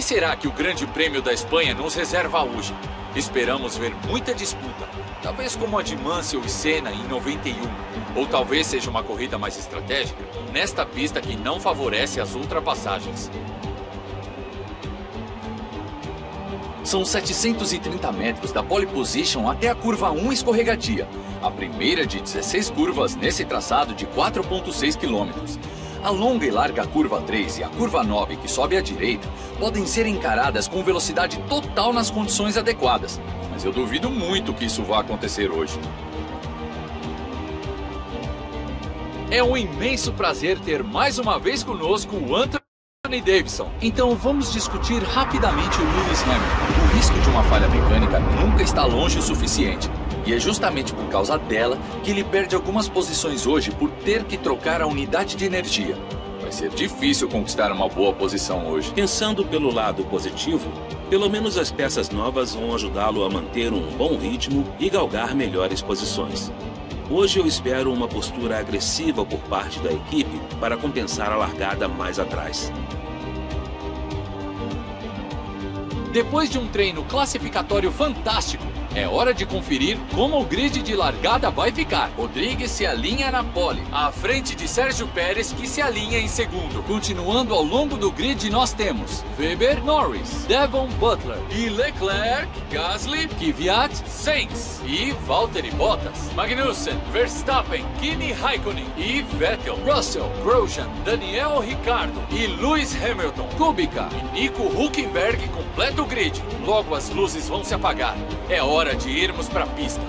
será que o Grande Prêmio da Espanha nos reserva hoje? Esperamos ver muita disputa, talvez como a de Mansell e Senna em 91, ou talvez seja uma corrida mais estratégica nesta pista que não favorece as ultrapassagens. São 730 metros da pole position até a curva 1 escorregadia, a primeira de 16 curvas nesse traçado de 4,6 quilômetros. A longa e larga curva 3 e a curva 9, que sobe à direita, podem ser encaradas com velocidade total nas condições adequadas, mas eu duvido muito que isso vá acontecer hoje. É um imenso prazer ter mais uma vez conosco o Anthony Davidson. Então vamos discutir rapidamente o Lewis Hamilton. O risco de uma falha mecânica nunca está longe o suficiente. E é justamente por causa dela que ele perde algumas posições hoje por ter que trocar a unidade de energia. Vai ser difícil conquistar uma boa posição hoje. Pensando pelo lado positivo, pelo menos as peças novas vão ajudá-lo a manter um bom ritmo e galgar melhores posições. Hoje eu espero uma postura agressiva por parte da equipe para compensar a largada mais atrás. Depois de um treino classificatório fantástico, é hora de conferir como o grid de largada vai ficar. Rodrigues se alinha na pole, à frente de Sérgio Pérez, que se alinha em segundo. Continuando ao longo do grid, nós temos Weber, Norris, Devon, Butler e Leclerc, Gasly, Kvyat, Sainz e Valtteri Bottas, Magnussen, Verstappen, Kimi Raikkonen e Vettel, Russell, Grosjean, Daniel Ricciardo e Lewis Hamilton, Kubica e Nico Hülkenberg completa o grid. Logo as luzes vão se apagar. É hora de irmos para a pista.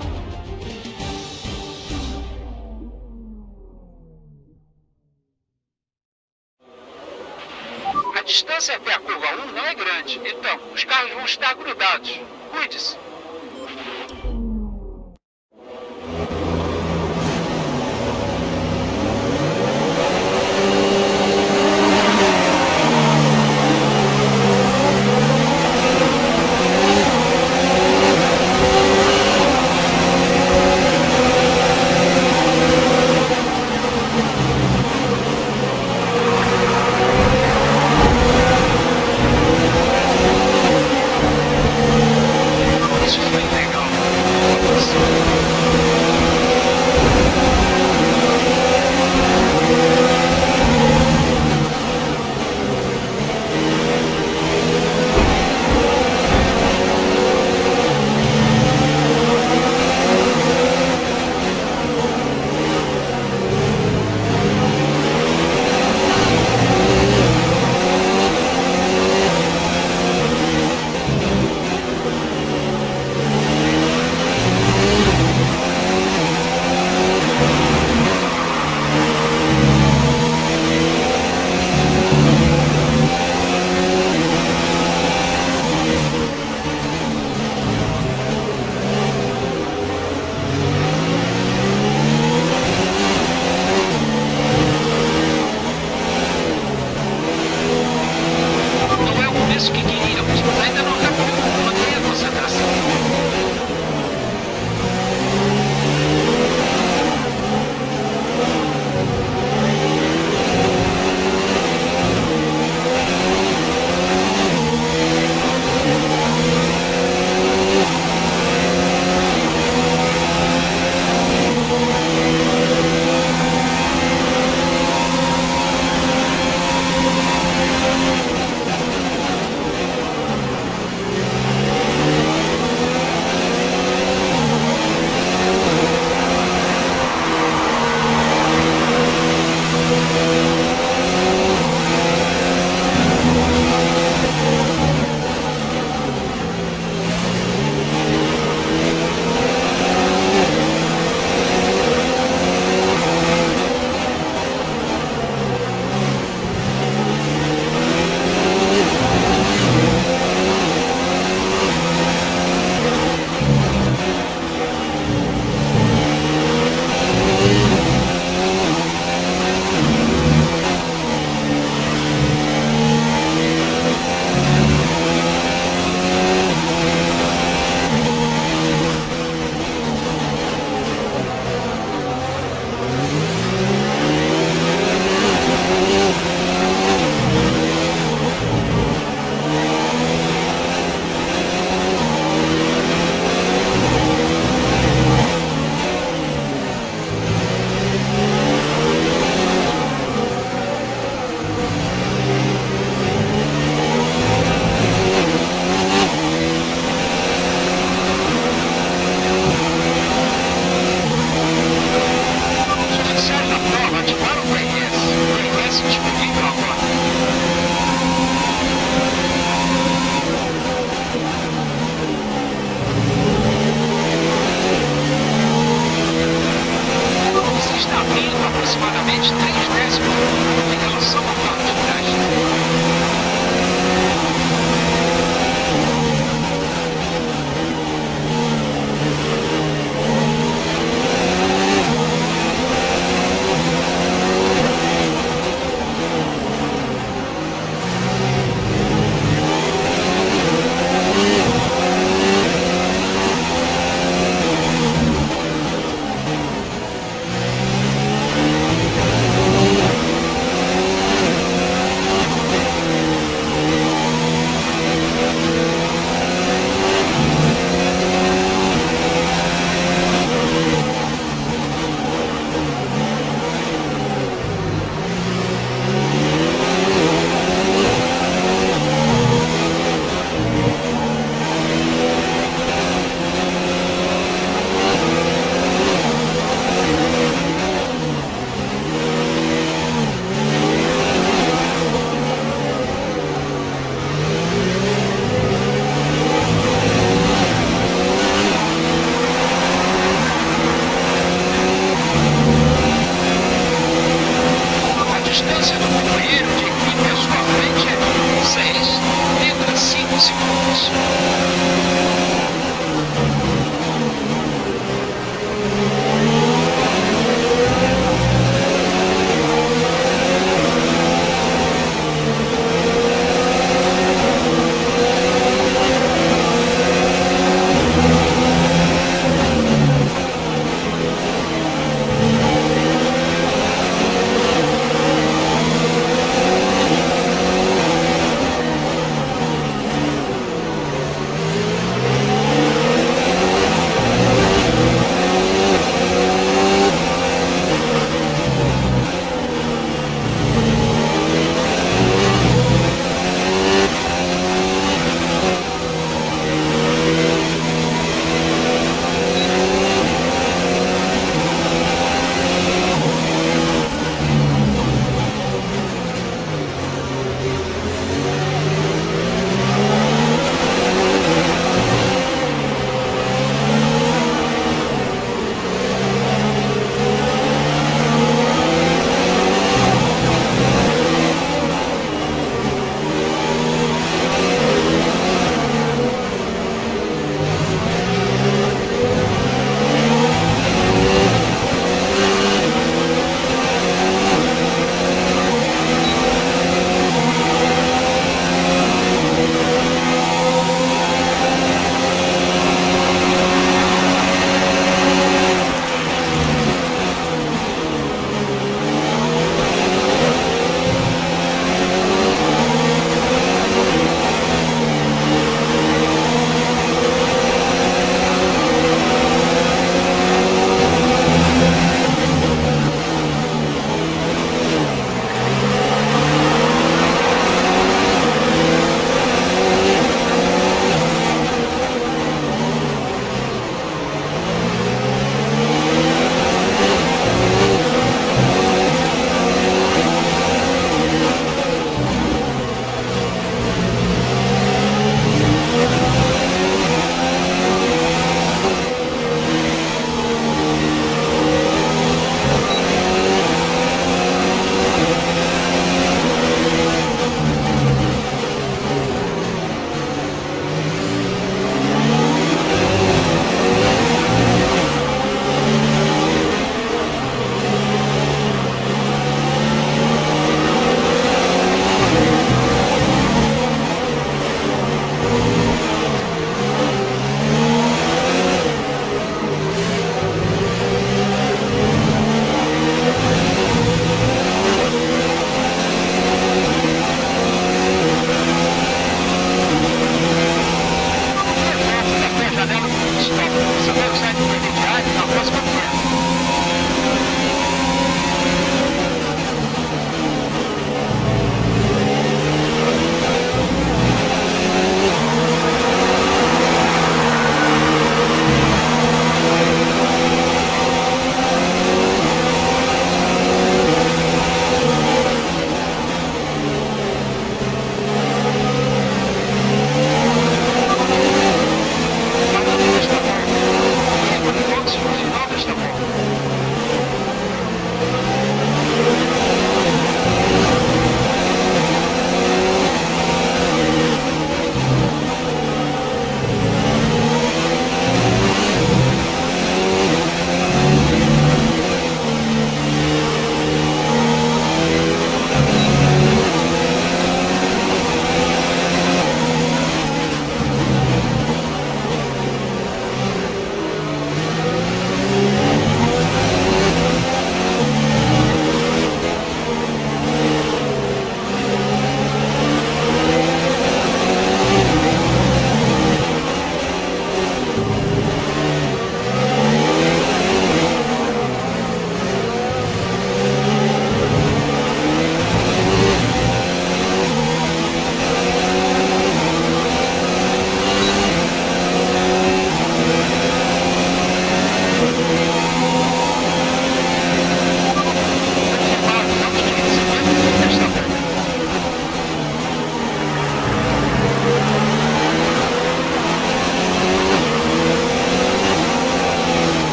A distância até a curva 1 não é grande, então os carros vão estar grudados. Cuide-se. distância do companheiro de equipe à sua frente é 6,5 segundos.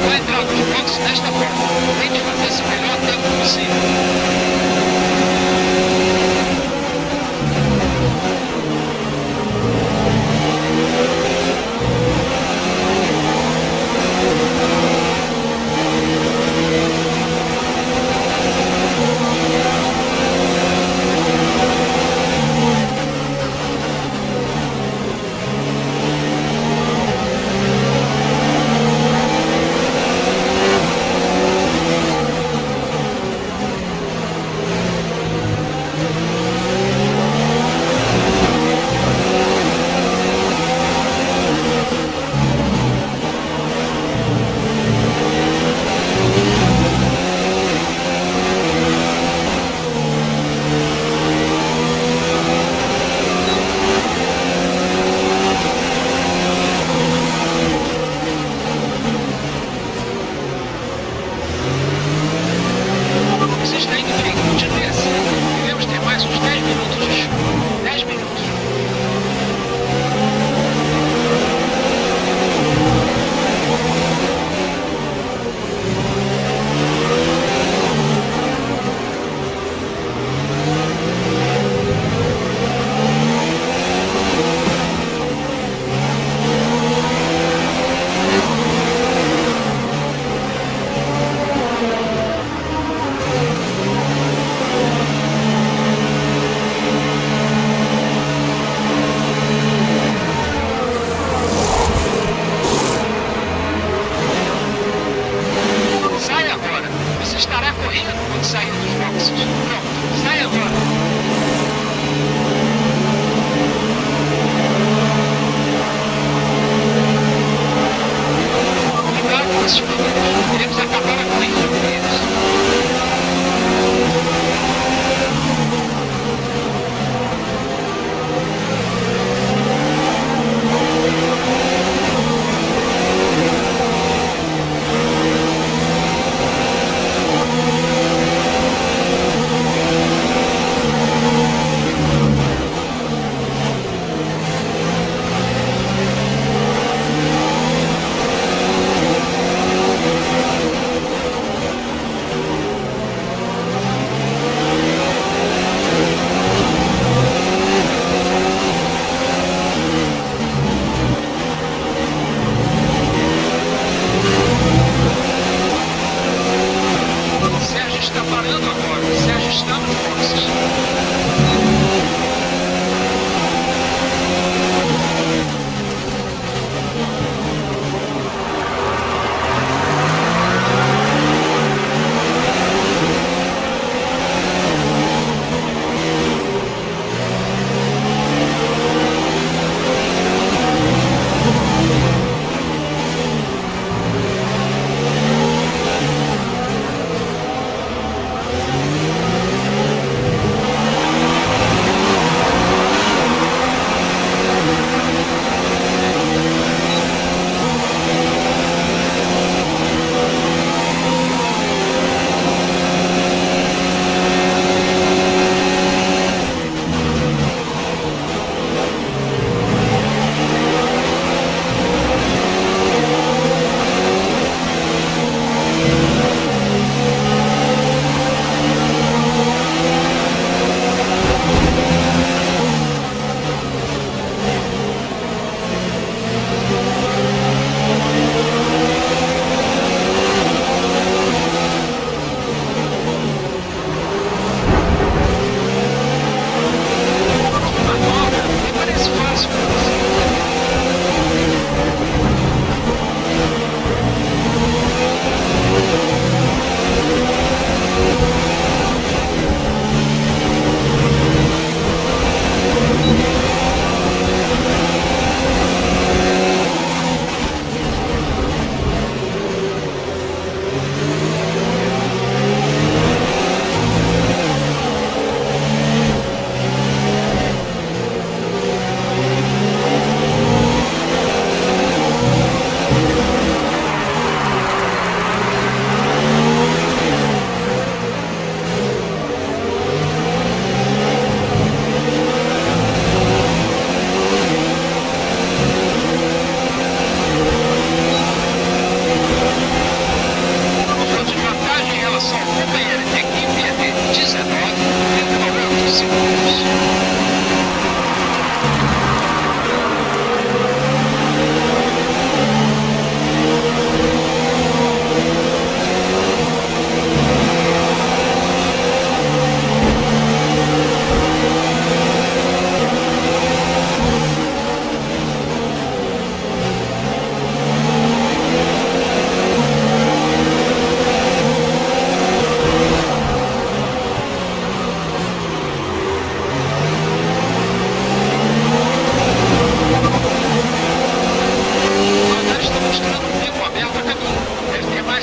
Vai entrar nos boxes desta forma. Tente fazer seu melhor tempo possível. Você está indo bem, continue assim. Devemos ter mais uns 10 minutos de chuva. 10 minutos. Sai agora. Você estará correndo quando sair dos boxes. Pronto, sai agora. Cuidado com esses meninos. Iremos acabar a corrida com eles.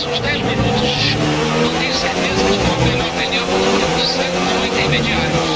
mais uns 10 minutos de chuva. Não tenho certeza de que é o melhor pneu para os séculos intermediários.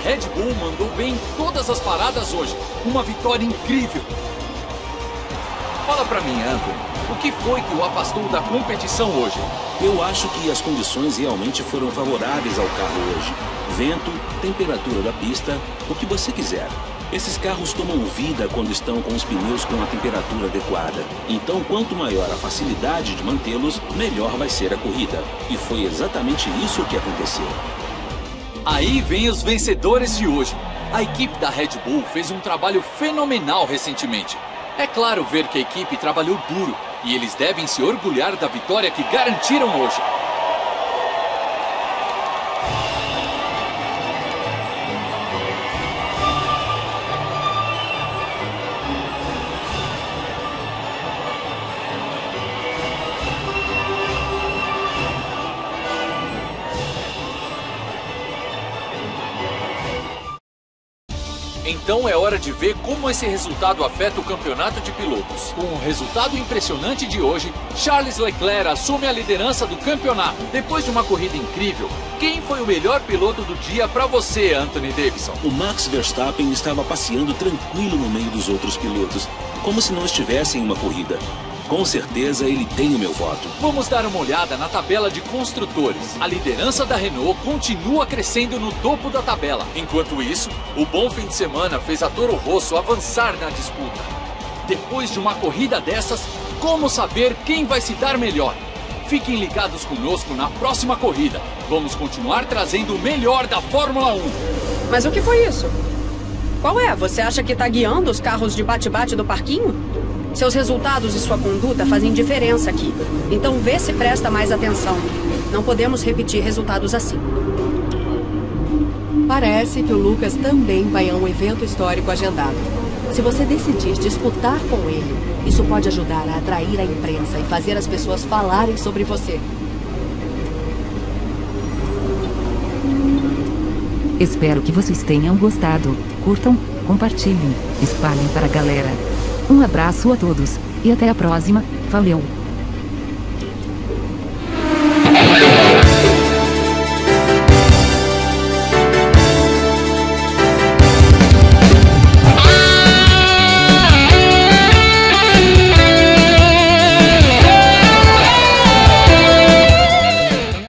Red Bull mandou bem em todas as paradas hoje. Uma vitória incrível. Fala pra mim, Anthony, o que foi que o afastou da competição hoje? Eu acho que as condições realmente foram favoráveis ao carro hoje. Vento, temperatura da pista, o que você quiser. Esses carros tomam vida quando estão com os pneus com a temperatura adequada. Então, quanto maior a facilidade de mantê-los, melhor vai ser a corrida. E foi exatamente isso que aconteceu. Aí vem os vencedores de hoje. A equipe da Red Bull fez um trabalho fenomenal recentemente. É claro ver que a equipe trabalhou duro e eles devem se orgulhar da vitória que garantiram hoje. Então é hora de ver como esse resultado afeta o campeonato de pilotos. Com o resultado impressionante de hoje, Charles Leclerc assume a liderança do campeonato. Depois de uma corrida incrível, quem foi o melhor piloto do dia para você, Anthony Davidson? O Max Verstappen estava passeando tranquilo no meio dos outros pilotos, como se não estivesse em uma corrida. Com certeza ele tem o meu voto. Vamos dar uma olhada na tabela de construtores. A liderança da Renault continua crescendo no topo da tabela. Enquanto isso, o bom fim de semana fez a Toro Rosso avançar na disputa. Depois de uma corrida dessas, como saber quem vai se dar melhor? Fiquem ligados conosco na próxima corrida. Vamos continuar trazendo o melhor da Fórmula 1. Mas o que foi isso? Qual é? Você acha que tá guiando os carros de bate-bate do parquinho? Seus resultados e sua conduta fazem diferença aqui. Então vê se presta mais atenção. Não podemos repetir resultados assim. Parece que o Lucas também vai a um evento histórico agendado. Se você decidir disputar com ele, isso pode ajudar a atrair a imprensa e fazer as pessoas falarem sobre você. Espero que vocês tenham gostado. Curtam, compartilhem, espalhem para a galera. Um abraço a todos e até a próxima. Valeu!